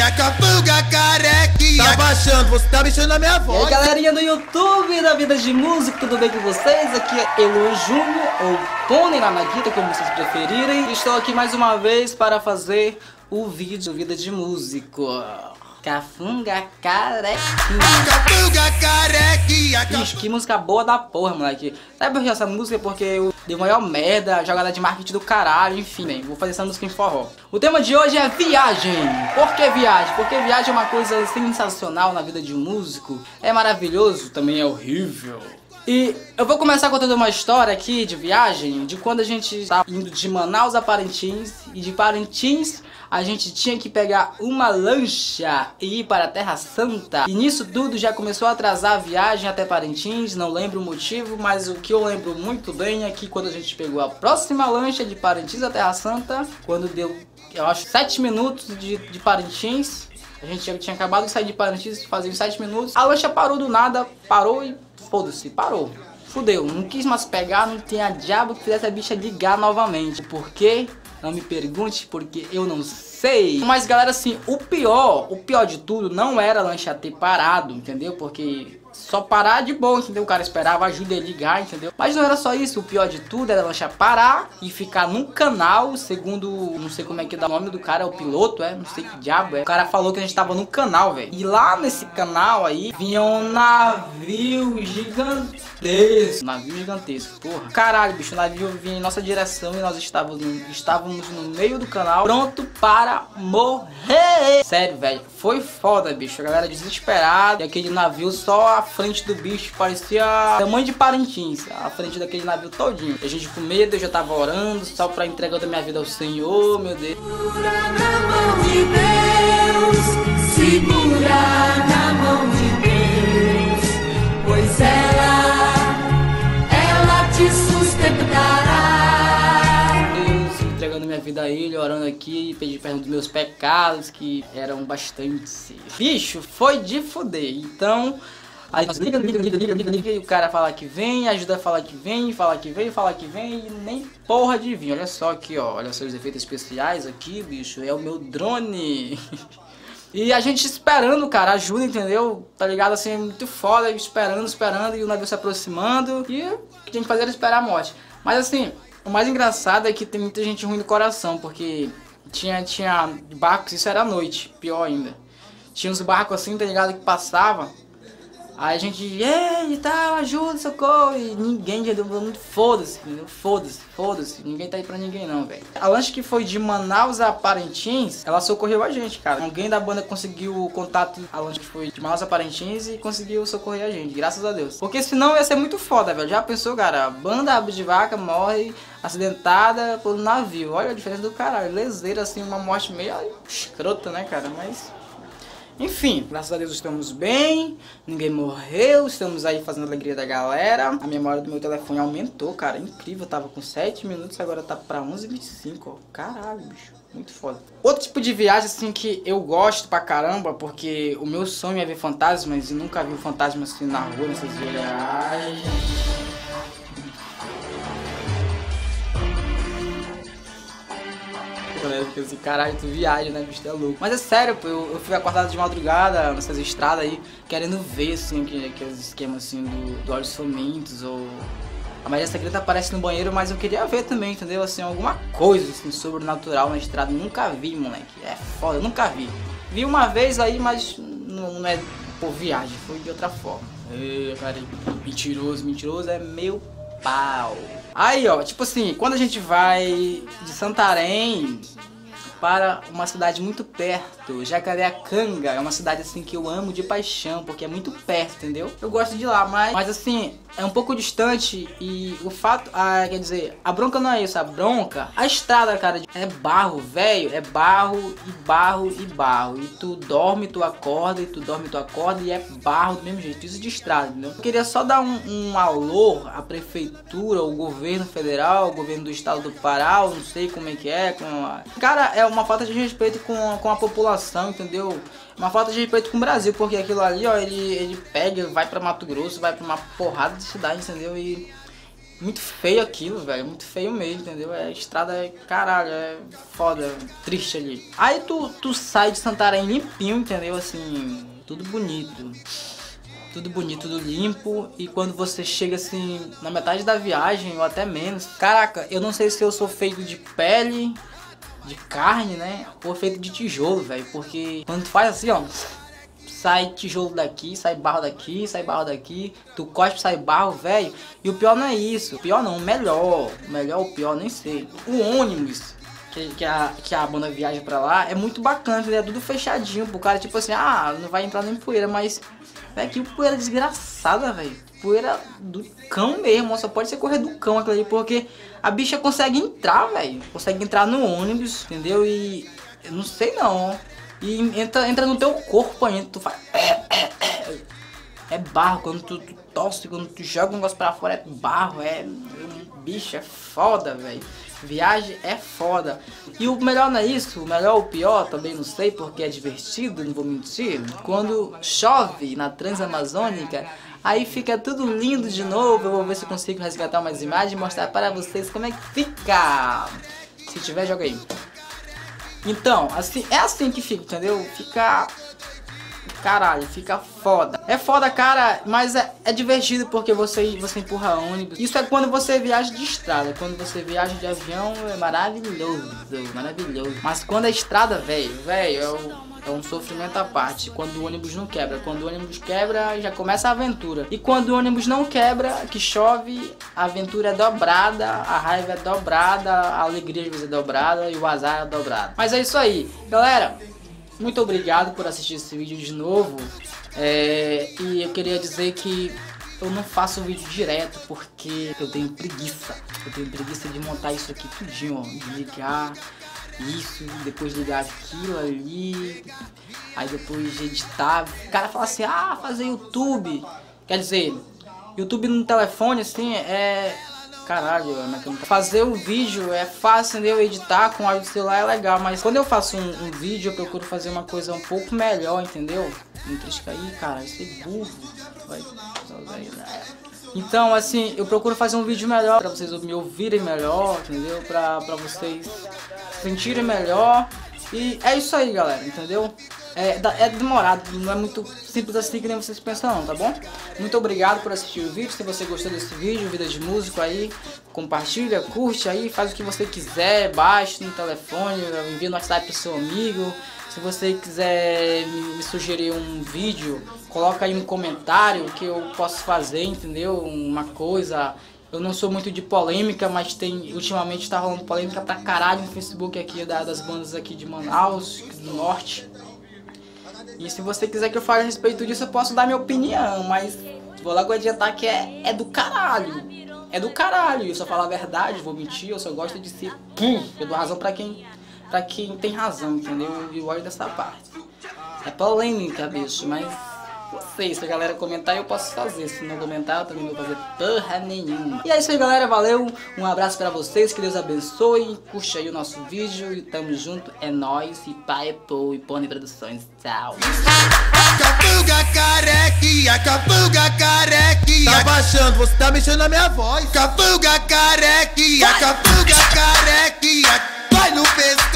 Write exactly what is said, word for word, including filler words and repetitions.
carequinha, capunga carequinha. Tá baixando, você tá mexendo na minha voz. E aí, galerinha do YouTube da Vida de Música, tudo bem com vocês? Aqui é Eloy Júnior, ou Pônei lá na guita, como vocês preferirem. E estou aqui mais uma vez para fazer o vídeo Vida de Músico. Cafunga carequinha. Capunga carequinha. Ixi, que música boa da porra, moleque. Sabe por que essa música? Porque eu dei maior merda, jogada de marketing do caralho, enfim, né? Vou fazer essa música em forró. O tema de hoje é viagem. Por que viagem? Porque viagem é uma coisa sensacional na vida de um músico. É maravilhoso, também é horrível. E eu vou começar contando uma história aqui de viagem, de quando a gente estava indo de Manaus a Parintins, e de Parintins a gente tinha que pegar uma lancha e ir para a Terra Santa. E nisso tudo já começou a atrasar a viagem até Parintins, não lembro o motivo, mas o que eu lembro muito bem é que quando a gente pegou a próxima lancha de Parintins à Terra Santa, quando deu, eu acho, sete minutos de, de Parintins, a gente já tinha acabado de sair de Parintins, fazia sete minutos, a lancha parou do nada, parou e foda-se, parou. Fudeu, não quis mais pegar, não tinha diabo que fizesse a bicha ligar novamente. Por quê? Não me pergunte, porque eu não sei. Mas galera, assim, o pior, o pior de tudo não era a lancha ter parado, entendeu? Porque só parar de boa, entendeu? O cara esperava ajuda ele ligar, entendeu? Mas não era só isso, o pior de tudo era a lancha parar e ficar num canal, segundo, não sei como é que dá o nome do cara, é o piloto, é? Não sei que diabo é. O cara falou que a gente tava num canal, velho. E lá nesse canal aí, vinha um navio gigantesco. Navio gigantesco, porra. Caralho, bicho, o navio vinha em nossa direção e nós estávamos no, estávamos no meio do canal, pronto para morrer. Sério, velho, foi foda, bicho. A galera desesperada, e aquele navio só a frente do bicho parecia tamanho de Parintins, a frente daquele navio todinho. A gente com medo, eu já tava orando só pra entregar toda a minha vida ao Senhor, meu Deus. Segura na mão de Deus, segura na mão de Deus, pois ela, ela te sustentará. Deus, entregando minha vida a Ele, orando aqui, pedi perdão dos meus pecados, que eram bastante. Bicho, foi de fuder, então... Aí nós liga, liga, liga, liga, liga, liga, e o cara fala que vem, ajuda a falar que vem, fala que vem, fala que vem, e nem porra de vir. Olha só aqui, ó, olha só os efeitos especiais aqui, bicho, é o meu drone. E a gente esperando, cara, ajuda, entendeu? Tá ligado, assim, muito foda, esperando, esperando, e o navio se aproximando, e o que a gente fazia era esperar a morte. Mas assim, o mais engraçado é que tem muita gente ruim no coração, porque tinha, tinha barcos, isso era à noite, pior ainda. Tinha uns barcos assim, tá ligado, que passava. Aí a gente, ei, tal, ajuda, socorro, e ninguém já deu muito, foda-se, entendeu? Foda-se, foda-se, ninguém tá aí pra ninguém não, velho. A lancha que foi de Manaus a Parintins, ela socorreu a gente, cara. Alguém da banda conseguiu o contato, a lancha que foi de Manaus a Parintins, e conseguiu socorrer a gente, graças a Deus. Porque senão ia ser muito foda, velho. Já pensou, cara, a banda de vaca morre acidentada por um navio. Olha a diferença do caralho, leseira, assim, uma morte meio escrota, né, cara, mas... Enfim, graças a Deus estamos bem, ninguém morreu, estamos aí fazendo a alegria da galera. A memória do meu telefone aumentou, cara, incrível, tava com sete minutos, agora tá pra onze e vinte e cinco, ó. Caralho, bicho, muito foda. Outro tipo de viagem, assim, que eu gosto pra caramba, porque o meu sonho é ver fantasmas e nunca vi um fantasma assim na rua, nessas viagens. Porque assim, caralho, tu viaja, né, bicho, é louco. Mas é sério, pô, eu, eu fui acordado de madrugada nessas estradas aí, querendo ver, assim, aqueles, aqueles esquemas, assim, do, do Olhos Famintos, ou... A Maria Secreta aparece no banheiro, mas eu queria ver também, entendeu? Assim, alguma coisa, assim, sobrenatural na estrada. Nunca vi, moleque. É foda, eu nunca vi. Vi uma vez aí, mas não, não é por viagem, foi de outra forma. Ei, cara, mentiroso, mentiroso é meu pau. Aí, ó, tipo assim, quando a gente vai de Santarém para uma cidade muito perto, Jacareacanga, é uma cidade assim que eu amo de paixão, porque é muito perto, entendeu? Eu gosto de ir lá, mas, mas assim, é um pouco distante e o fato, ah, quer dizer, a bronca não é isso, a bronca, a estrada, cara, é barro, velho, é barro e barro e barro, e tu dorme, tu acorda, e tu dorme, tu acorda, e é barro do mesmo jeito, isso de estrada, entendeu? Eu queria só dar um, um alô à prefeitura, o governo federal, o governo do estado do Pará, eu não sei como é que é, com a... Cara, é uma falta de respeito com, com a população, entendeu? Uma falta de respeito com o Brasil, porque aquilo ali, ó, ele, ele pega, vai pra Mato Grosso, vai pra uma porrada de cidade, entendeu? E muito feio aquilo, velho. Muito feio mesmo, entendeu? É, a estrada é, caralho, é foda, triste ali. Aí tu, tu sai de Santarém limpinho, entendeu? Assim, tudo bonito. Tudo bonito, tudo limpo. E quando você chega assim, na metade da viagem, ou até menos. Caraca, eu não sei se eu sou feito de pele, de carne, né? Ou feito de tijolo, velho. Porque quando tu faz assim, ó, sai tijolo daqui, sai barro daqui, sai barro daqui, tu cospe, sai barro, velho. E o pior não é isso, o pior não, o melhor, o melhor, o pior, nem sei. O ônibus que, que, a, que a banda viaja pra lá é muito bacana, é tudo fechadinho pro cara, tipo assim, ah, não vai entrar nem poeira, mas, velho, que poeira desgraçada, velho. Poeira do cão mesmo, só pode ser correr do cão aquilo ali, porque a bicha consegue entrar, velho, consegue entrar no ônibus, entendeu? E eu não sei não, e entra, entra no teu corpo ainda, tu faz... É barro, quando tu, tu tosse, quando tu joga um negócio pra fora é barro, é... Bicho, é foda, velho. Viagem é foda. E o melhor não é isso, o melhor ou o pior, também não sei, porque é divertido, não vou mentir. Quando chove na Transamazônica, aí fica tudo lindo de novo. Eu vou ver se eu consigo resgatar umas imagens e mostrar para vocês como é que fica. Se tiver, joga aí. Então, assim, é assim que fica, entendeu? Fica... Caralho, fica foda. É foda, cara, mas é, é divertido porque você, você empurra ônibus. Isso é quando você viaja de estrada. Quando você viaja de avião é maravilhoso, maravilhoso. Mas quando é estrada, velho, velho, é, um, é um sofrimento à parte. Quando o ônibus não quebra. Quando o ônibus quebra, já começa a aventura. E quando o ônibus não quebra, que chove, a aventura é dobrada, a raiva é dobrada, a alegria é dobrada e o azar é dobrado. Mas é isso aí, galera. Muito obrigado por assistir esse vídeo de novo, é, e eu queria dizer que eu não faço vídeo direto porque eu tenho preguiça, eu tenho preguiça de montar isso aqui tudinho, ó, de ligar isso, depois ligar aquilo ali, aí depois de editar, o cara fala assim, ah, fazer YouTube, quer dizer, YouTube no telefone assim é... Caralho, fazer o vídeo é fácil, entendeu? Editar com áudio do celular é legal, mas quando eu faço um, um vídeo eu procuro fazer uma coisa um pouco melhor, entendeu? Não trisca aí, cara, isso é burro. Vai. Então, assim, eu procuro fazer um vídeo melhor pra vocês me ouvirem melhor, entendeu? Pra, pra vocês sentirem melhor. E é isso aí, galera, entendeu? É, é demorado, não é muito simples assim que nem vocês pensam não, tá bom? Muito obrigado por assistir o vídeo. Se você gostou desse vídeo, Vida de Músico aí, compartilha, curte aí, faz o que você quiser, baixe no telefone, envia no WhatsApp pro seu amigo. Se você quiser me, me sugerir um vídeo, coloca aí um comentário que eu posso fazer, entendeu? Uma coisa... Eu não sou muito de polêmica, mas tem, ultimamente tá rolando polêmica pra caralho no Facebook aqui da, das bandas aqui de Manaus, do Norte. E se você quiser que eu fale a respeito disso, eu posso dar minha opinião, mas vou logo adiantar que é, é do caralho. É do caralho, eu só falo a verdade, vou mentir, eu só gosto de ser pum. Eu dou razão pra quem, pra quem tem razão, entendeu? Eu gosto dessa parte. É polêmica, bicho, mas... Não sei, se a galera comentar eu posso fazer, se não comentar eu também não vou fazer porra nenhuma. E é isso aí, galera, valeu, um abraço pra vocês, que Deus abençoe, curte aí o nosso vídeo e tamo junto, é nóis, e pai, pô, e Pony Produções, tchau. Cafuga carequinha, cafuga carequinha. Tá baixando, você tá mexendo na minha voz. Cafuga carequinha, cafuga carequinha. Vai no pescoço.